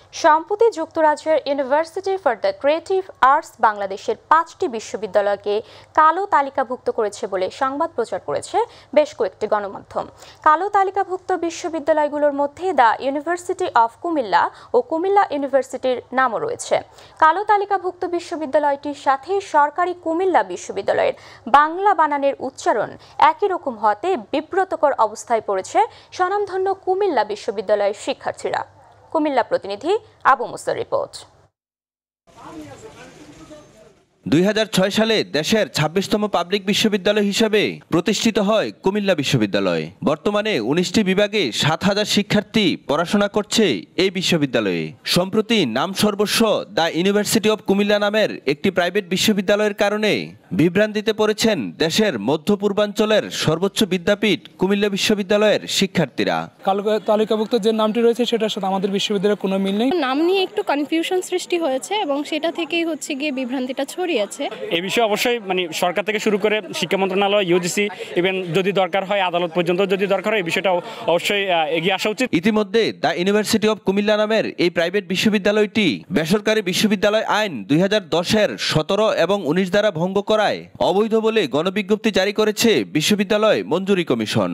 সম্প্রতি যুক্তরাজ্যের university for the creative arts বাংলাদেশের 5টি বিশ্ববিদ্যালয়কে কালো তালিকাভুক্ত করেছে বলে সংবাদ প্রচার করেছে বেশ কয়েকটি গণমাধ্যম। কালো তালিকাভুক্ত বিশ্ববিদ্যালয়গুলোর মধ্যে দ্য ইউনিভার্সিটি অফ কুমিল্লা ও কুমিল্লা ইউনিভার্সিটির নামও রয়েছে। কালো তালিকাভুক্ত বিশ্ববিদ্যালয়টির সাথে সরকারি কুমিল্লা বিশ্ববিদ্যালয়ের বাংলা বানানের উচ্চারণ একই রকম হওয়াতে বিব্রতকর অবস্থায় পড়েছে স্বনামধন্য কুমিল্লা বিশ্ববিদ্যালয়ের শিক্ষার্থীরা। কুমিল্লা প্রতিনিধি আবু মুসার রিপোর্ট। 2006 সালে দেশের 26তম পাবলিক বিশ্ববিদ্যালয় হিসেবে প্রতিষ্ঠিত হয় কুমিল্লা বিশ্ববিদ্যালয়। বর্তমানে 19টি বিভাগে 7,000 শিক্ষার্থী পড়াশোনা করছে এই বিশ্ববিদ্যালয়ে। সম্প্রতি নাম সর্বস্ব দ্য ইউনিভার্সিটি অব কুমিল্লা নামের একটি প্রাইভেট বিশ্ববিদ্যালয়ের কারণে বিভ্রান্তিতে পড়েছেন দেশের মধ্য পূর্বাঞ্চলের সর্বোচ্চ বিদ্যাপীঠ কুমিল্লা বিশ্ববিদ্যালয়ের শিক্ষার্থীরা। কালো তালিকাভুক্ত যে নামটি রয়েছে সেটার সাথে আমাদের বিশ্ববিদ্যালয়ের কোনো মিল নেই। নাম নিয়ে একটু কনফিউশন সৃষ্টি হয়েছে এবং সেটা থেকেই হচ্ছে গিয়ে বিভ্রান্তিটা ছড়িয়েছে। এই বিষয়ে অবশ্যই সরকার থেকে শুরু করে শিক্ষা মন্ত্রণালয়, ইউজিসি, ইভেন যদি দরকার হয় আদালত পর্যন্ত যদি দরকার হয় এই বিষয়টা অবশ্যই এগিয়ে আসা উচিত। ইতিমধ্যে দ্য ইউনিভার্সিটি অব কুমিল্লা নামের এই প্রাইভেট বিশ্ববিদ্যালয়টি বেসরকারি বিশ্ববিদ্যালয় আইন 2010-এর 17 এবং 19 দ্বারা ভঙ্গ করায় অবৈধ বলে গণবিজ্ঞপ্তি জারি করেছে বিশ্ববিদ্যালয় মঞ্জুরি কমিশন।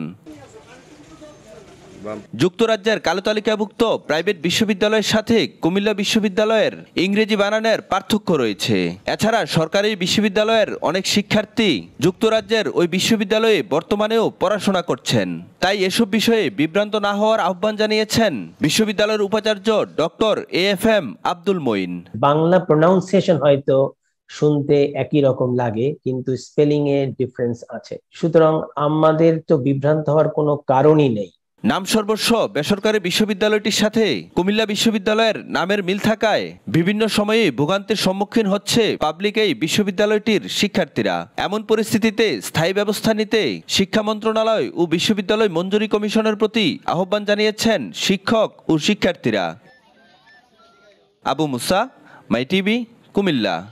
যুক্তরাজ্যের কালো তালিকাভুক্ত প্রাইভেট বিশ্ববিদ্যালয়ের সাথে কুমিল্লা বিশ্ববিদ্যালয়ের ইংরেজি বানানের পার্থক্য রয়েছে। এছাড়া সরকারি বিশ্ববিদ্যালয়ের অনেক শিক্ষার্থী যুক্তরাজ্যের ওই বিশ্ববিদ্যালয়ে বর্তমানেও পড়াশোনা করছেন। তাই এসব বিষয়ে বিভ্রান্ত না হওয়ার আহ্বান জানিয়েছেন বিশ্ববিদ্যালয়ের উপাচার্য doctor AFM Abdul Moyeen. Bangla pronunciation হয়তো শুনতে একই রকম লাগে, কিন্তু স্পেলিং এ ডিফারেন্স আছে। সুতরাং আমাদের তো বিভ্রান্ত হওয়ার কোনো কারণই নেই। নাম সর্বস্ব বেসরকারি বিশ্ববিদ্যালয়টির সাথে কুমিল্লা বিশ্ববিদ্যালয়ের নামের মিল থাকায় বিভিন্ন সময়ে ভোগান্তির সম্মুখীন হচ্ছে পাবলিক এই বিশ্ববিদ্যালয়টির শিক্ষার্থীরা। এমন পরিস্থিতিতে স্থায়ী ব্যবস্থা নিতে শিক্ষা মন্ত্রণালয় ও বিশ্ববিদ্যালয় মঞ্জুরি কমিশনের প্রতি আহ্বান জানিয়েছেন শিক্ষক ও শিক্ষার্থীরা। আবু মুসা, মাইটিভি, কুমিল্লা।